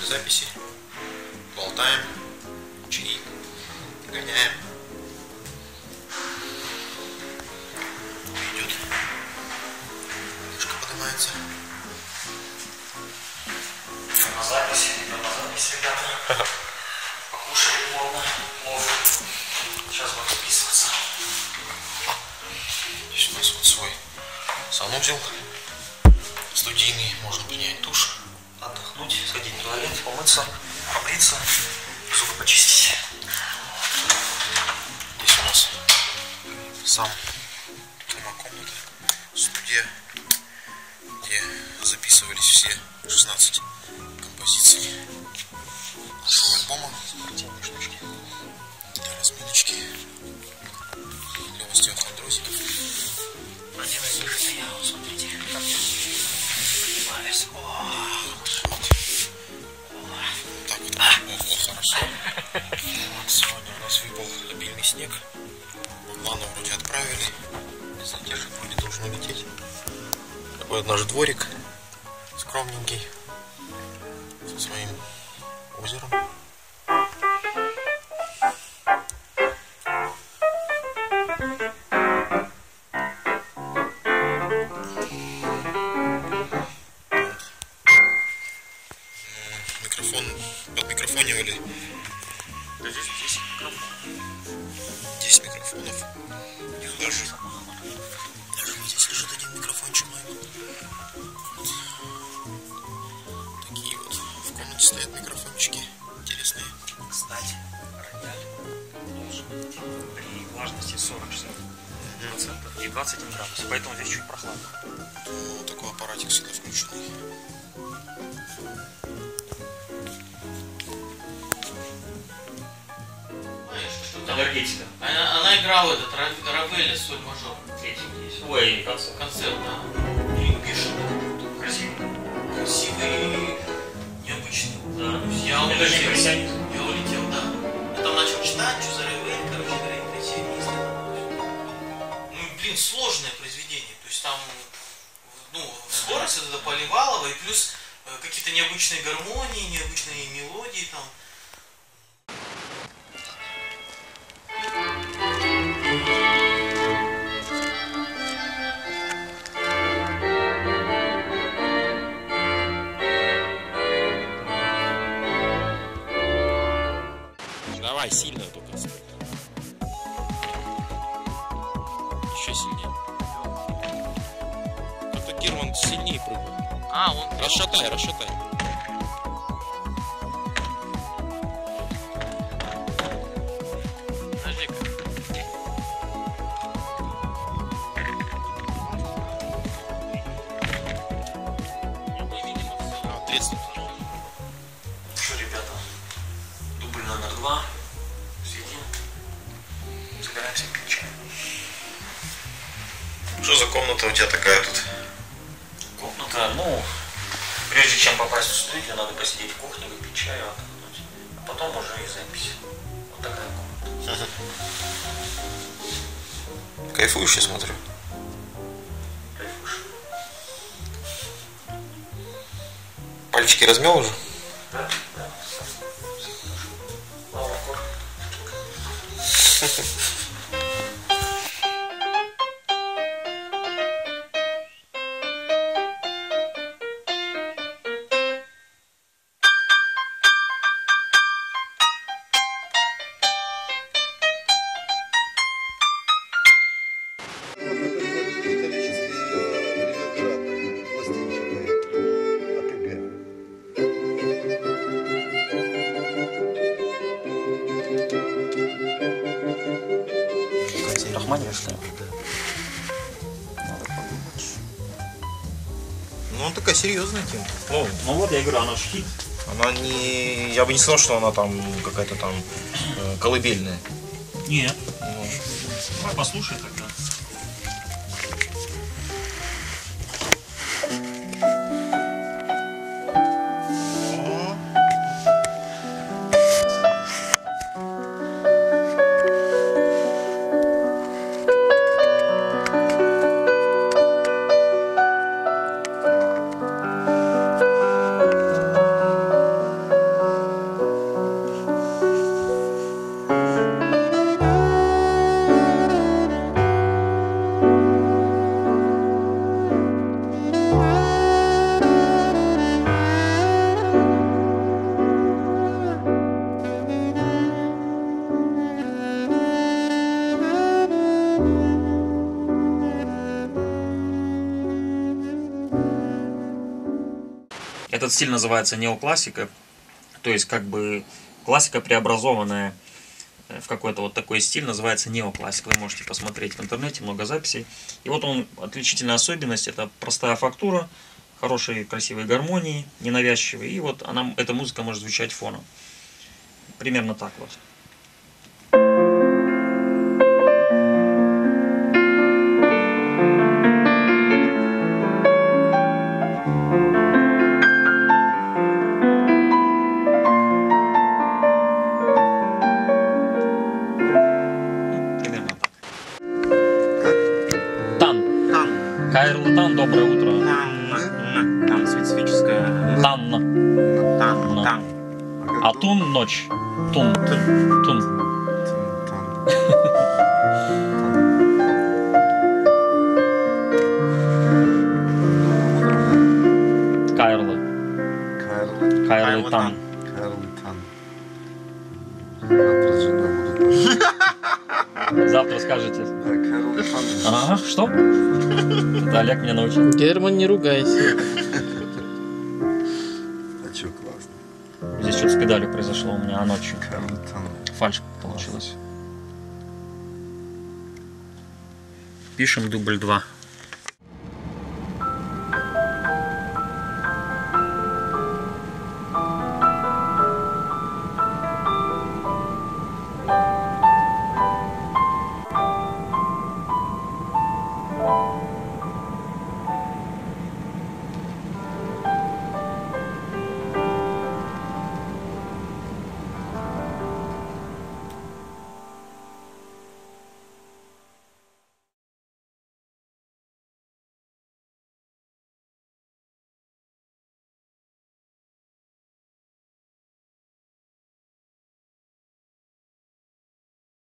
для записи. Болтаем, чаи, гоняем. Идет. Крышка поднимается. На запись, ребята. Покушали плавно, плов. Сейчас буду записываться. Здесь у нас вот свой санузел студийный, можно принять душ, Отдохнуть, сходить в туалет, помыться, побриться, зубы почистить. Здесь у нас сама комната, студия, где записывались все 16 композиций нашего альбома. Спортивные штучки. Для разминочки, для остеохондрозиков. Один из них это я, вот смотрите, как я снимаюсь. Так вот, хорошо. Вот, сегодня у нас выпал обильный снег. Лану вроде отправили. Не задержит, вроде должно лететь. Такой вот наш дворик скромненький, со своим озером. Микрофон подмикрофонивали. Да здесь 10 микрофонов. 10 микрофонов. Даже вот здесь лежит один микрофончик мой. Такие вот в комнате стоят микрофончики интересные. Кстати, рояль должен быть при влажности 40-60% и 21 градус. Поэтому здесь чуть прохладно. Вот такой аппаратик всегда включенный. Энергетика. Она играла этот Равеля соль мажор. Третий есть. Ой, концерт. Концерт, да. И пишет. Красивый. Красивый, необычный. Да. Я Это же импрессионизм. Я улетел, да. Я там начал читать, что за Равель, короче говоря, импрессионист. Ну, блин, сложное произведение. То есть там, ну, скорость это Поливалова, и плюс какие-то необычные гармонии, необычные мелодии там. Давай, сильно только стой. Еще сильнее. Как-то Герман сильнее прыгал. А, он... Расшатай, расшатай. Подожди-ка. 30. Что, ребята, дубль номер 2. Сидим. Собираемся пить чай. Что за комната у тебя такая тут? Комната, ну, прежде чем попасть в студию, надо посидеть в кухне, выпить чай, отдохнуть. А потом уже и запись. Вот такая комната. Кайфуешь, я смотрю. Кайфуешь. Пальчики размял уже? Да? Да. Мало кор. Рахманинов, что ли? Надо подумать. Ну, такая серьезная тема. Ну вот, я говорю, она ж хит. Она не... Я бы не сказал, что она там какая-то там колыбельная. Нет. Ну, Давай послушай тогда. Этот стиль называется неоклассика. То есть как бы классика, преобразованная в какой-то вот такой стиль, называется неоклассик. Вы можете посмотреть в интернете, много записей. И вот он, отличительная особенность, это простая фактура, хорошие красивые гармонии, ненавязчивые. И вот эта музыка может звучать фоном. Примерно так вот. Кайрлы Тан, доброе утро. Там специфическая. Танна. Тан. А тун ночь. Тун. Тун. Кайрлы. Кайрлы Тан. Завтра скажете. Ага, что? Это Олег меня научил. Герман, не ругайся. А чё, классно. Здесь что-то с педалью произошло у меня, а ночью фальшь получилась. Пишем дубль 2.